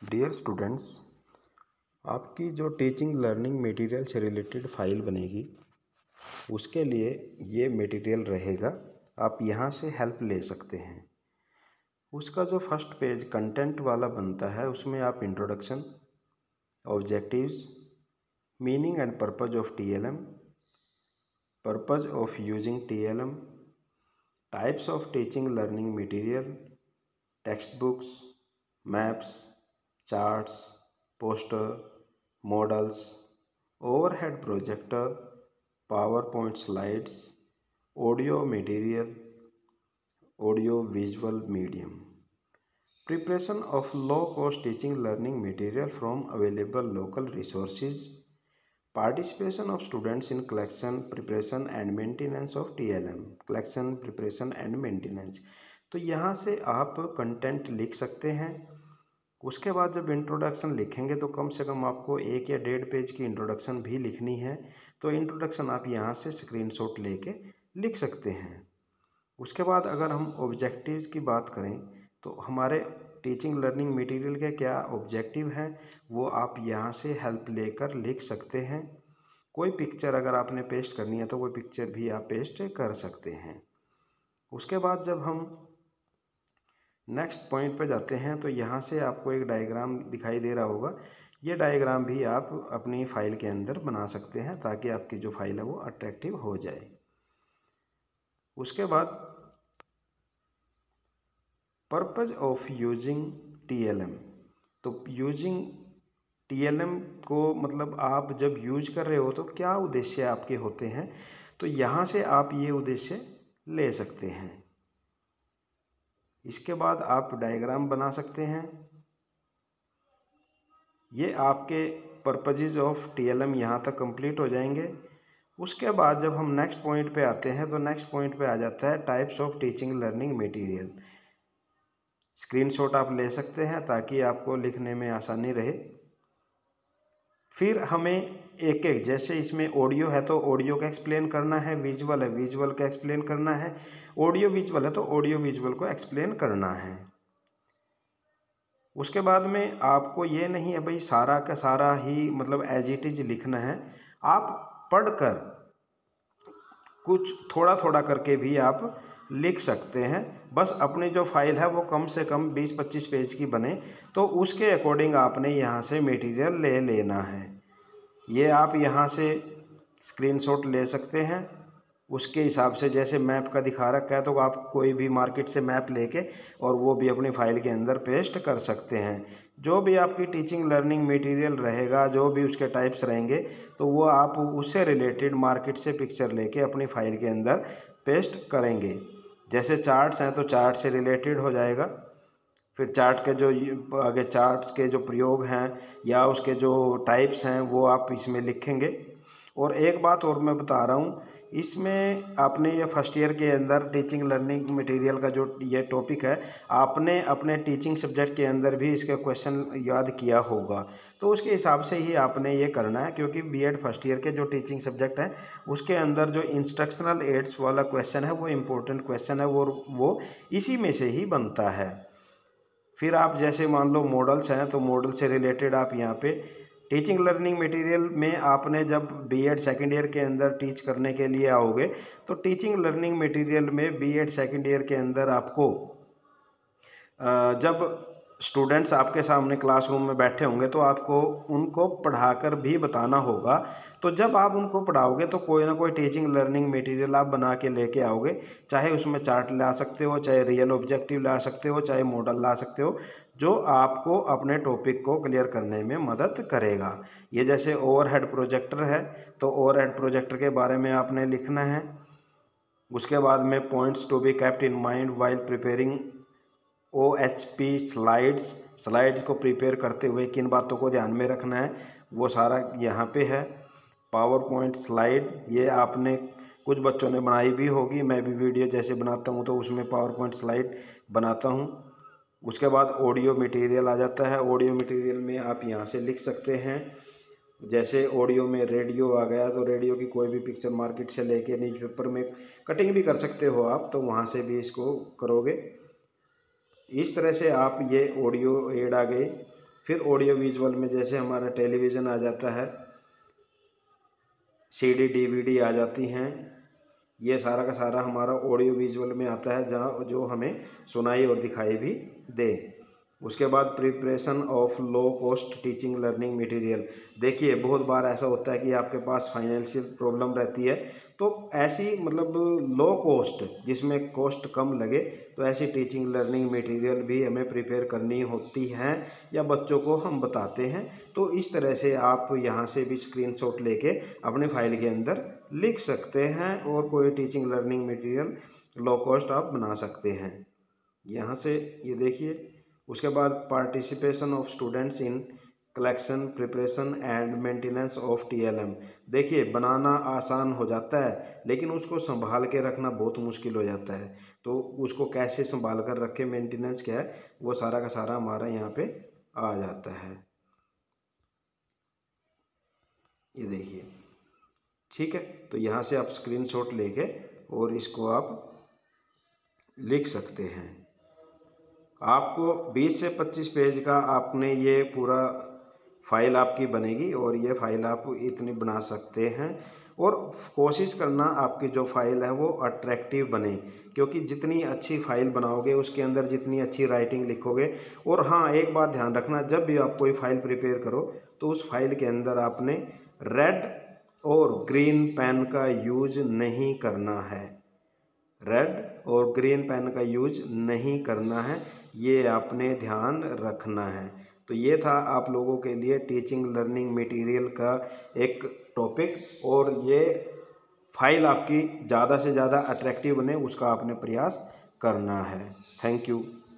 Dear students, आपकी जो teaching learning material से रिलेटेड फ़ाइल बनेगी उसके लिए ये मटेरियल रहेगा। आप यहाँ से हेल्प ले सकते हैं। उसका जो फर्स्ट पेज कंटेंट वाला बनता है उसमें आप introduction, objectives, meaning and purpose of TLM, purpose of using TLM, types of teaching learning material, text books, maps, charts, poster, models, overhead projector, PowerPoint slides, audio material, audio visual medium, preparation of low cost teaching learning material from available local resources, participation of students in collection, preparation and maintenance of TLM, collection, preparation and maintenance. तो यहाँ से आप content लिख सकते हैं। उसके बाद जब इंट्रोडक्शन लिखेंगे तो कम से कम आपको 1 या 1.5 पेज की इंट्रोडक्शन भी लिखनी है। तो इंट्रोडक्शन आप यहाँ से स्क्रीनशॉट लेके लिख सकते हैं। उसके बाद अगर हम ऑब्जेक्टिव्स की बात करें तो हमारे टीचिंग लर्निंग मटेरियल के क्या ऑब्जेक्टिव हैं वो आप यहाँ से हेल्प लेकर लिख सकते हैं। कोई पिक्चर अगर आपने पेस्ट करनी है तो कोई पिक्चर भी आप पेस्ट कर सकते हैं। उसके बाद जब हम नेक्स्ट पॉइंट पे जाते हैं तो यहाँ से आपको एक डायग्राम दिखाई दे रहा होगा। ये डायग्राम भी आप अपनी फ़ाइल के अंदर बना सकते हैं ताकि आपकी जो फाइल है वो अट्रैक्टिव हो जाए। उसके बाद पर्पज ऑफ यूजिंग टीएलएम। तो यूजिंग टीएलएम को मतलब आप जब यूज कर रहे हो तो क्या उद्देश्य आपके होते हैं, तो यहाँ से आप ये उद्देश्य ले सकते हैं। इसके बाद आप डायग्राम बना सकते हैं। ये आपके पर्पजेज ऑफ टीएलएम यहाँ तक कंप्लीट हो जाएंगे। उसके बाद जब हम नेक्स्ट पॉइंट पे आते हैं तो नेक्स्ट पॉइंट पे आ जाता है types of teaching learning material. Screenshot आप ले सकते हैं ताकि आपको लिखने में आसानी रहे। फिर हमें एक एक, जैसे इसमें ऑडियो है तो ऑडियो का एक्सप्लेन करना है, विजुअल है विजुअल का एक्सप्लेन करना है, ऑडियो विजुअल है तो ऑडियो विजुअल को एक्सप्लेन करना है। उसके बाद में आपको ये नहीं है भाई सारा का सारा ही मतलब एज इट इज लिखना है। आप पढ़कर कुछ थोड़ा थोड़ा करके भी आप लिख सकते हैं। बस अपनी जो फाइल है वो कम से कम 20-25 पेज की बने तो उसके अकॉर्डिंग आपने यहाँ से मटेरियल ले लेना है। ये आप यहाँ से स्क्रीनशॉट ले सकते हैं। उसके हिसाब से जैसे मैप का दिखा रखा है तो आप कोई भी मार्केट से मैप लेके और वो भी अपनी फाइल के अंदर पेस्ट कर सकते हैं। जो भी आपकी टीचिंग लर्निंग मटेरियल रहेगा, जो भी उसके टाइप्स रहेंगे तो वो आप उससे रिलेटेड मार्केट से पिक्चर लेके अपनी फाइल के अंदर पेस्ट करेंगे। जैसे चार्ट्स हैं तो चार्ट से रिलेटेड हो जाएगा। फिर चार्ट के जो आगे चार्ट्स के जो प्रयोग हैं या उसके जो टाइप्स हैं वो आप इसमें लिखेंगे। और एक बात और मैं बता रहा हूँ, इसमें आपने ये फर्स्ट ईयर के अंदर टीचिंग लर्निंग मटेरियल का जो ये टॉपिक है आपने अपने टीचिंग सब्जेक्ट के अंदर भी इसका क्वेश्चन याद किया होगा। तो उसके हिसाब से ही आपने ये करना है क्योंकि बीएड फर्स्ट ईयर के जो टीचिंग सब्जेक्ट हैं उसके अंदर जो इंस्ट्रक्शनल एड्स वाला क्वेश्चन है वो इम्पोर्टेंट क्वेश्चन है, वो इसी में से ही बनता है। फिर आप जैसे मान लो मॉडल्स हैं तो मॉडल से रिलेटेड आप यहाँ पे टीचिंग लर्निंग मटेरियल में आपने जब बीएड सेकेंड ईयर के अंदर टीच करने के लिए आओगे तो टीचिंग लर्निंग मटेरियल में बीएड सेकेंड ईयर के अंदर आपको जब स्टूडेंट्स आपके सामने क्लासरूम में बैठे होंगे तो आपको उनको पढ़ाकर भी बताना होगा। तो जब आप उनको पढ़ाओगे तो कोई ना कोई टीचिंग लर्निंग मटेरियल आप बना के लेके आओगे। चाहे उसमें चार्ट ला सकते हो, चाहे रियल ऑब्जेक्टिव ला सकते हो, चाहे मॉडल ला सकते हो, जो आपको अपने टॉपिक को क्लियर करने में मदद करेगा। ये जैसे ओवरहेड प्रोजेक्टर है तो ओवरहेड प्रोजेक्टर के बारे में आपने लिखना है। उसके बाद में points to be kept in mind while preparing OHP slides को प्रिपेयर करते हुए किन बातों को ध्यान में रखना है वो सारा यहाँ पे है। पावर पॉइंट स्लाइड ये आपने कुछ बच्चों ने बनाई भी होगी, मैं भी वीडियो जैसे बनाता हूँ तो उसमें पावर पॉइंट स्लाइड बनाता हूँ। उसके बाद ऑडियो मटेरियल आ जाता है। ऑडियो मटेरियल में आप यहाँ से लिख सकते हैं। जैसे ऑडियो में रेडियो आ गया तो रेडियो की कोई भी पिक्चर मार्केट से लेके न्यूज़पेपर में कटिंग भी कर सकते हो आप, तो वहाँ से भी इसको करोगे। इस तरह से आप ये ऑडियो एड आ गए। फिर ऑडियो विजुअल में जैसे हमारा टेलीविज़न आ जाता है, CD DVD आ जाती हैं, ये सारा का सारा हमारा ऑडियो विजुअल में आता है, जहाँ जो हमें सुनाई और दिखाई भी दे। उसके बाद preparation of low cost teaching learning material. देखिए बहुत बार ऐसा होता है कि आपके पास फाइनेंशियल प्रॉब्लम रहती है, तो ऐसी मतलब लो कॉस्ट जिसमें कॉस्ट कम लगे, तो ऐसी टीचिंग लर्निंग मटेरियल भी हमें प्रिपेयर करनी होती हैं या बच्चों को हम बताते हैं। तो इस तरह से आप यहाँ से भी स्क्रीनशॉट लेके अपने फाइल के अंदर लिख सकते हैं और कोई teaching learning material low cost आप बना सकते हैं। यहाँ से ये देखिए। उसके बाद participation of students in collection preparation and maintenance of TLM। देखिए बनाना आसान हो जाता है, लेकिन उसको संभाल के रखना बहुत मुश्किल हो जाता है। तो उसको कैसे संभाल कर रखें, मेंटेनेंस क्या है, वो सारा का सारा हमारा यहाँ पे आ जाता है। ये देखिए, ठीक है। तो यहाँ से आप स्क्रीनशॉट लेके और इसको आप लिख सकते हैं। आपको 20 से 25 पेज का आपने ये पूरा फाइल आपकी बनेगी और ये फाइल आप इतनी बना सकते हैं। और कोशिश करना आपकी जो फाइल है वो अट्रैक्टिव बने, क्योंकि जितनी अच्छी फाइल बनाओगे उसके अंदर जितनी अच्छी राइटिंग लिखोगे। और हाँ, एक बात ध्यान रखना, जब भी आप कोई फाइल प्रिपेयर करो तो उस फाइल के अंदर आपने रेड और ग्रीन पेन का यूज नहीं करना है। रेड और ग्रीन पेन का यूज नहीं करना है, ये आपने ध्यान रखना है। तो ये था आप लोगों के लिए टीचिंग लर्निंग मटेरियल का एक टॉपिक, और ये फाइल आपकी ज़्यादा से ज़्यादा अट्रैक्टिव बने उसका आपने प्रयास करना है। Thank you.